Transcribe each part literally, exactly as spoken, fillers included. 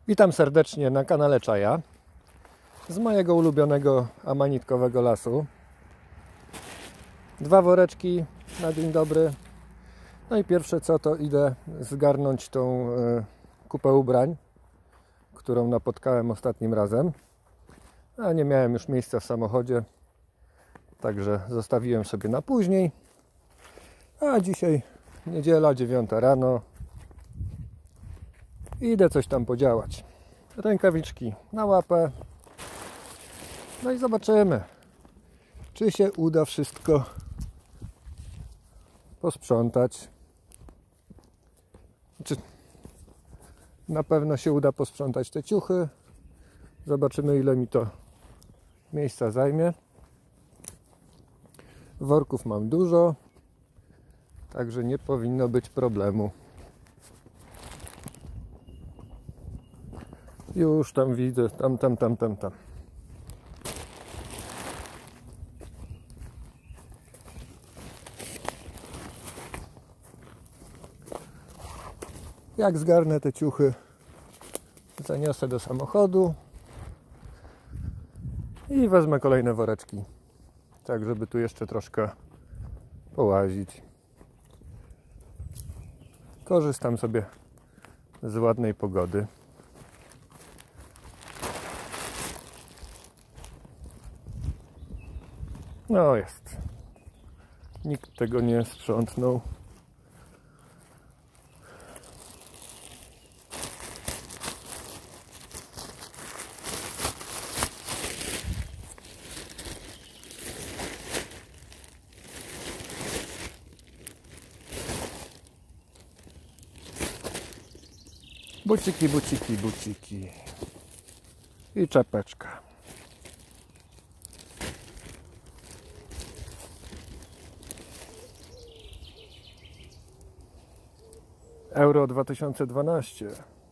Witam serdecznie na kanale Czaja z mojego ulubionego amanitkowego lasu. Dwa woreczki na dzień dobry. No i pierwsze co, to idę zgarnąć tą e, kupę ubrań, którą napotkałem ostatnim razem. A nie miałem już miejsca w samochodzie, także zostawiłem sobie na później. A dzisiaj niedziela, dziewiąta rano. Idę coś tam podziałać. Rękawiczki na łapę. No i zobaczymy, czy się uda wszystko posprzątać. Czy na pewno się uda posprzątać te ciuchy. Zobaczymy, ile mi to miejsca zajmie. Worków mam dużo, także nie powinno być problemu. Już tam widzę, tam, tam, tam, tam, tam. Jak zgarnę te ciuchy, zaniosę do samochodu i wezmę kolejne woreczki, tak żeby tu jeszcze troszkę połazić. Korzystam sobie z ładnej pogody. No jest. Nikt tego nie sprzątnął. Buciki, buciki, buciki. I czapeczka. Euro dwa tysiące dwanaście.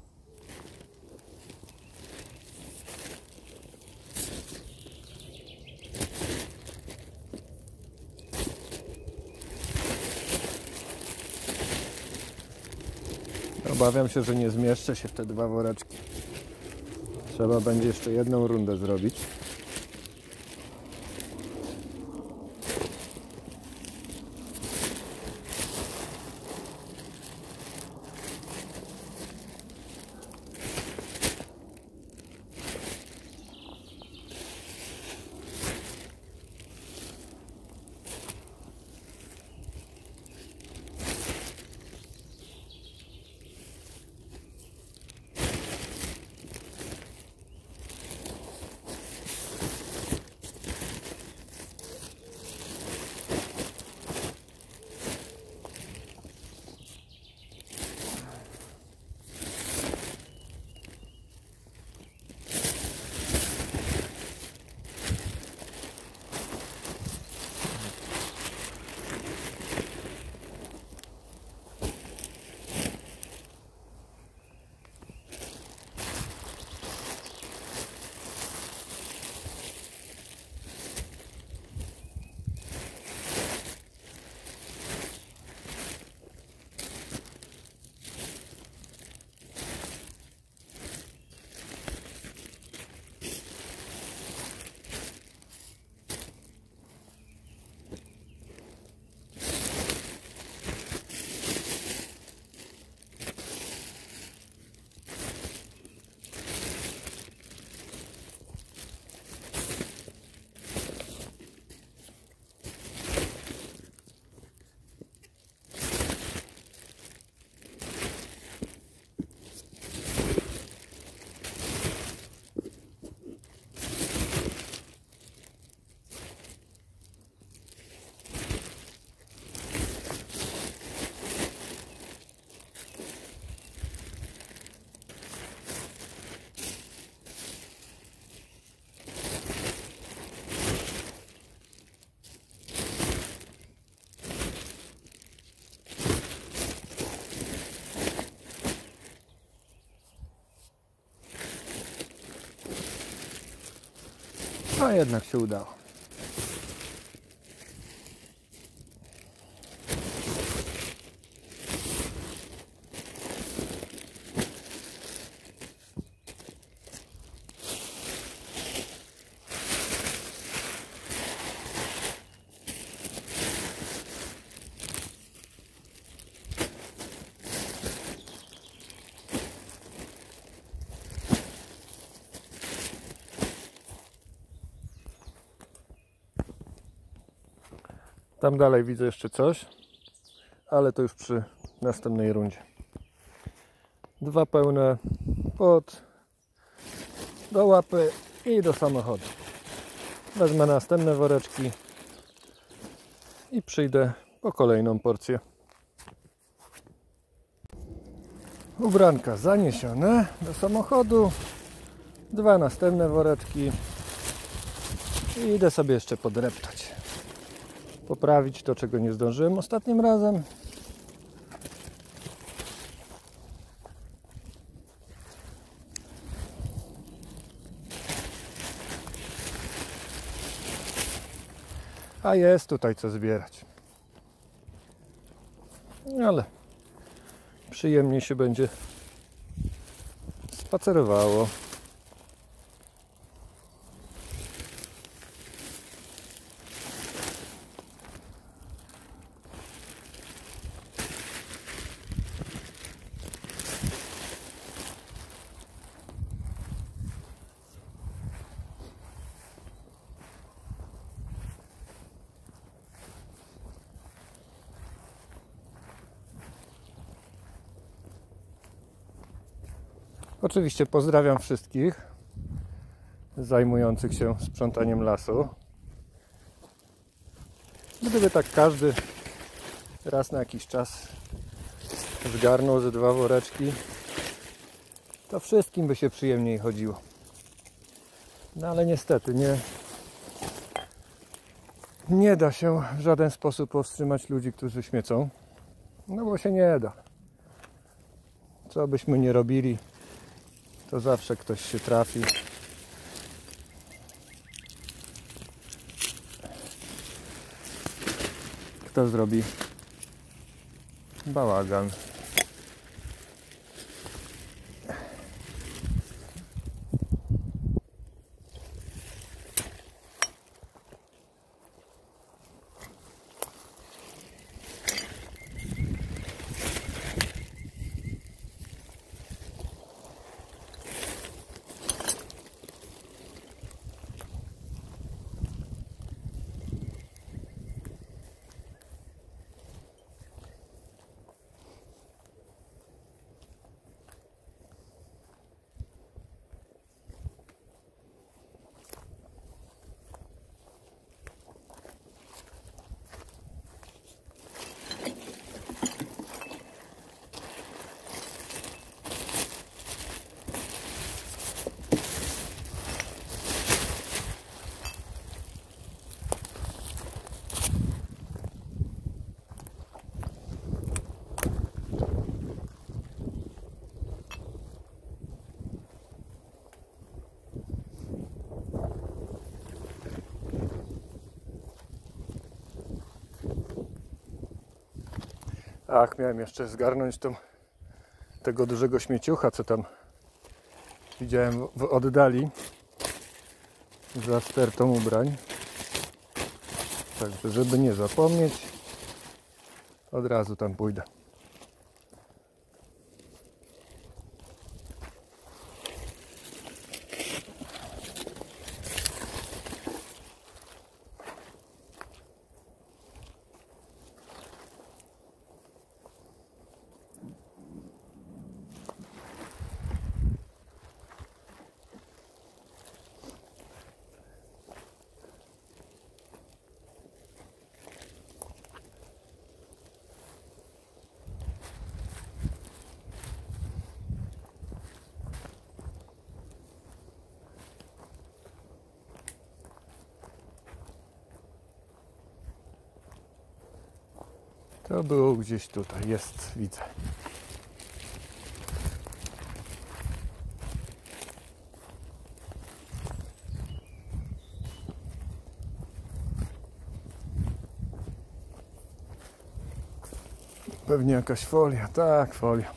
Obawiam się, że nie zmieszczę się w te dwa woreczki. Trzeba będzie jeszcze jedną rundę zrobić. A jednak się udało. Tam dalej widzę jeszcze coś, ale to już przy następnej rundzie. Dwa pełne pod do łapy i do samochodu. Wezmę następne woreczki i przyjdę po kolejną porcję. Ubranka zaniesione do samochodu. Dwa następne woreczki i idę sobie jeszcze podreptać. Poprawić to, czego nie zdążyłem ostatnim razem. A jest tutaj co zbierać. Ale przyjemniej się będzie spacerowało. Oczywiście pozdrawiam wszystkich zajmujących się sprzątaniem lasu. Gdyby tak każdy raz na jakiś czas zgarnął ze dwa woreczki, to wszystkim by się przyjemniej chodziło. No ale niestety nie, nie da się w żaden sposób powstrzymać ludzi, którzy śmiecą. No bo się nie da. Co byśmy nie robili, to zawsze ktoś się trafi. Kto zrobi bałagan. Ach, miałem jeszcze zgarnąć tą, tego dużego śmieciucha, co tam widziałem w oddali za stertą ubrań. Także żeby nie zapomnieć, od razu tam pójdę. To było gdzieś tutaj, jest, widzę. Pewnie jakaś folia, tak, folia.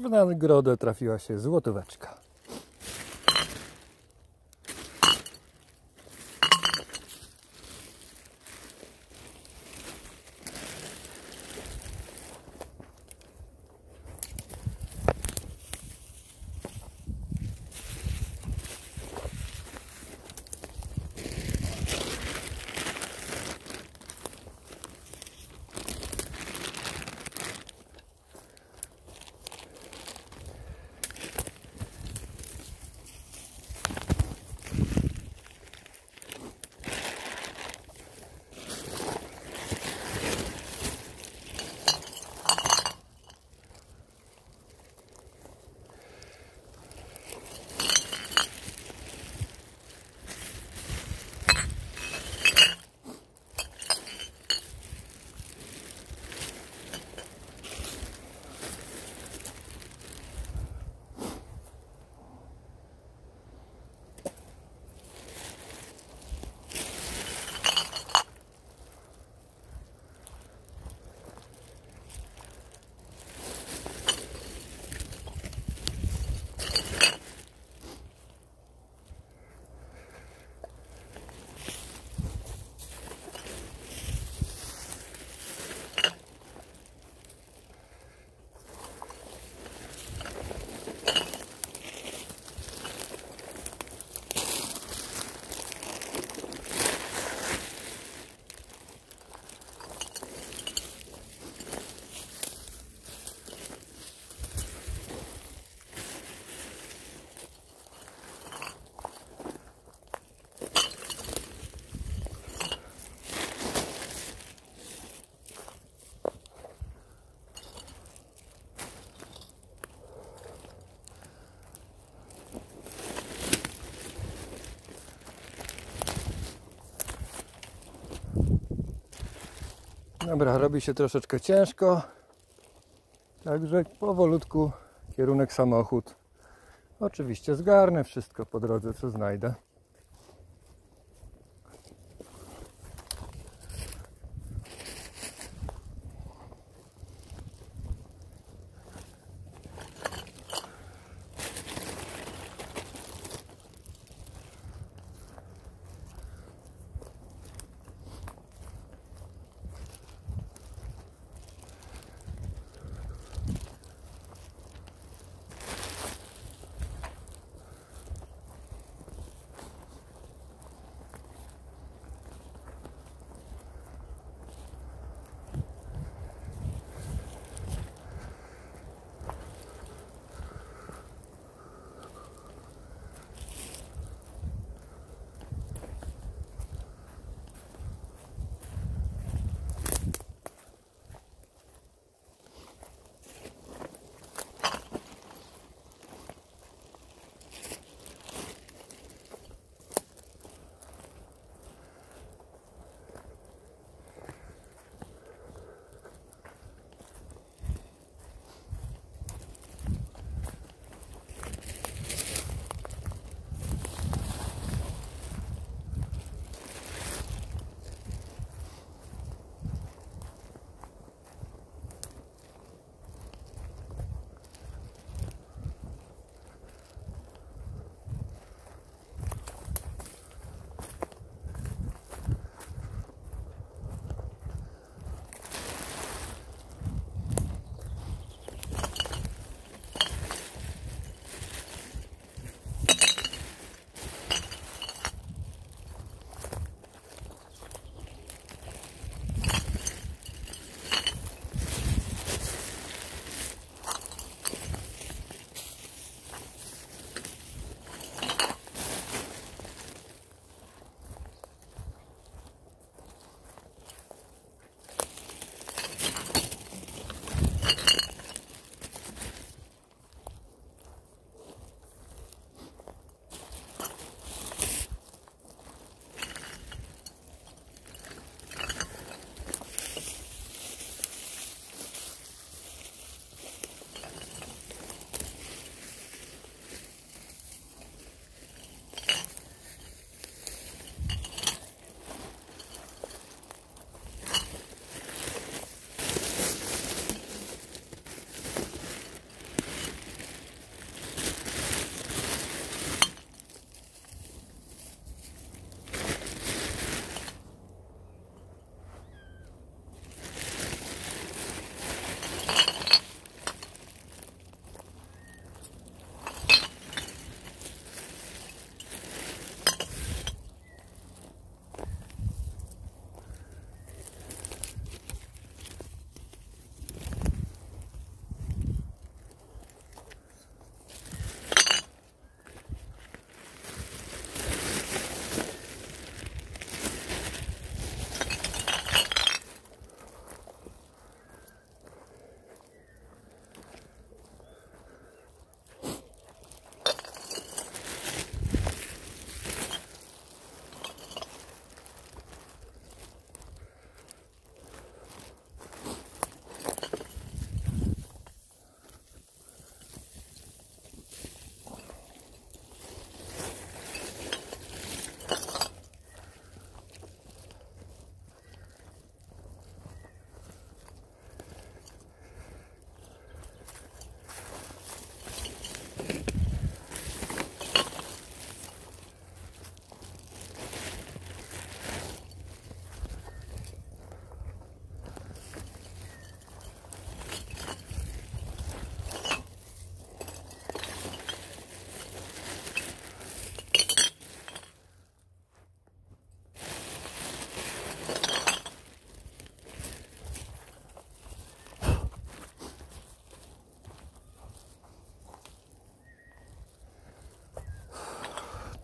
w nagrodę trafiła się złotóweczka. Dobra, robi się troszeczkę ciężko, także powolutku kierunek samochód. Oczywiście zgarnę wszystko po drodze, co znajdę.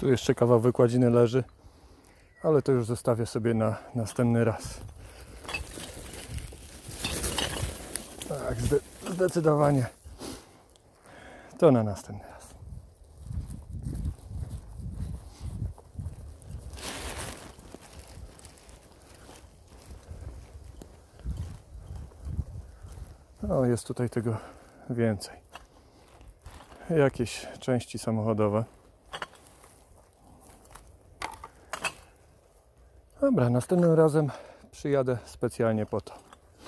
Tu jeszcze kawał wykładziny leży, ale to już zostawię sobie na następny raz. Tak, zde zdecydowanie to na następny raz. O, jest tutaj tego więcej. Jakieś części samochodowe. Dobra, następnym razem przyjadę specjalnie po to.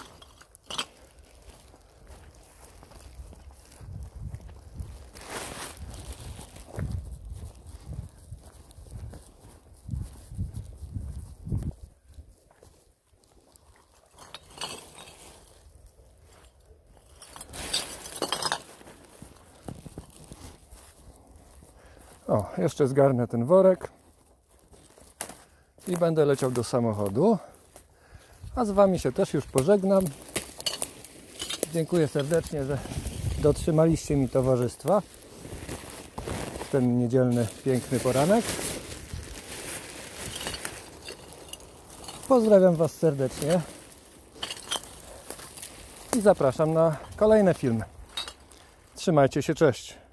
O, jeszcze zgarnę ten worek i będę leciał do samochodu. A z Wami się też już pożegnam. Dziękuję serdecznie, że dotrzymaliście mi towarzystwa w ten niedzielny, piękny poranek. Pozdrawiam Was serdecznie i zapraszam na kolejne filmy. Trzymajcie się, cześć!